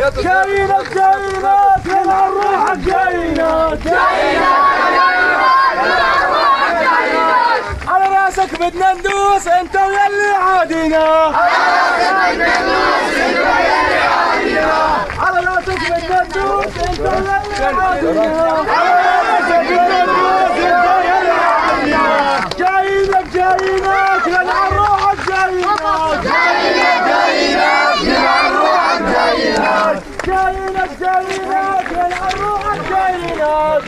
جايينك جايينك يا الروح جايينك على راسك بدنا ندوس انت ويلي عادينا على راسك بدنا ندوس انت ويلي عادينا جايينك جايينك يا الروح جايينك جايينك جايينك يا الروح جايينك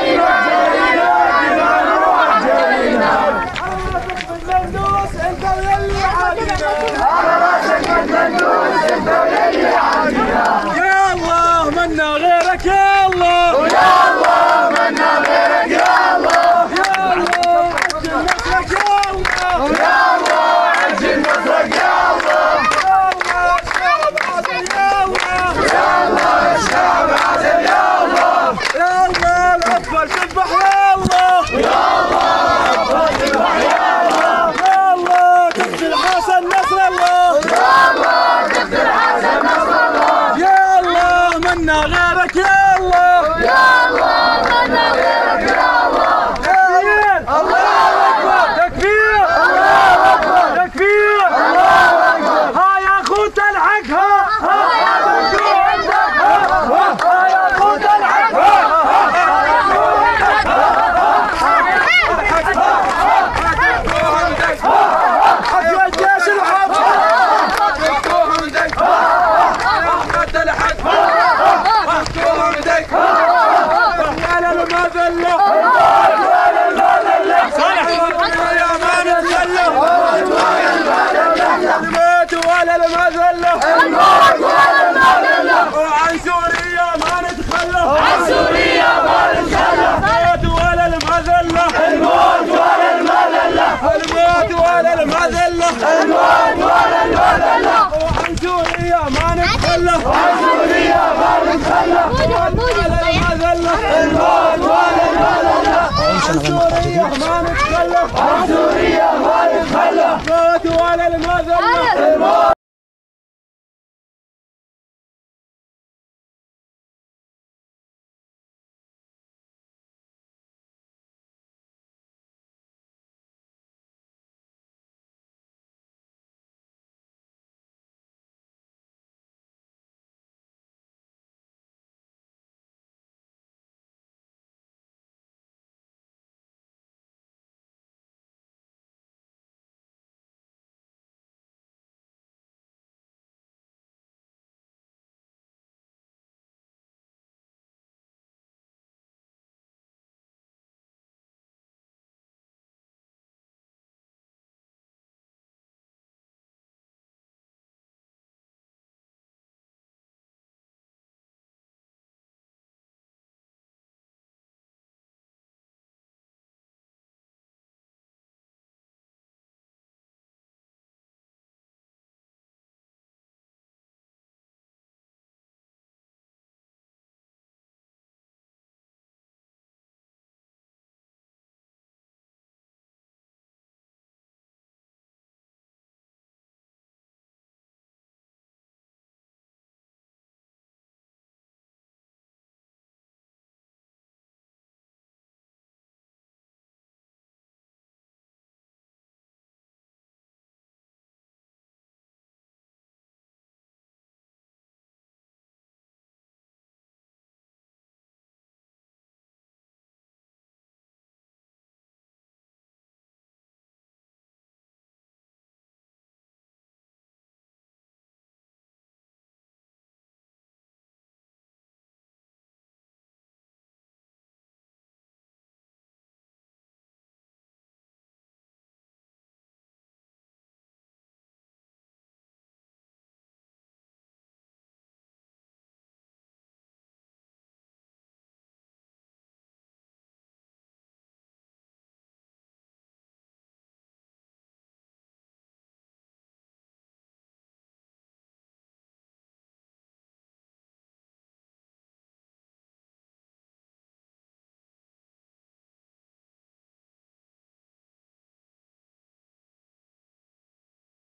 على راسك بدنا ندوس انت ويلي عادينا يا الله منا غيرك يا الله يا الله منا غيرك يا الله يا الله عجل نصرك يا الله يا الله عجل نصرك يا الله يا الله الشعب عزم يا الله يا الله الأطفال تذبح يا الله يا الله الأطفال تذبح يا الله يا الله تقتل حسن نصر الله يا الله تقتل حسن نصر الله يا الله منا غيرك يا الله يا الله منا غيرك يا الله الله أكبر تكبير الله أكبر تكبير الله أكبر ها يا أخوة الحق ها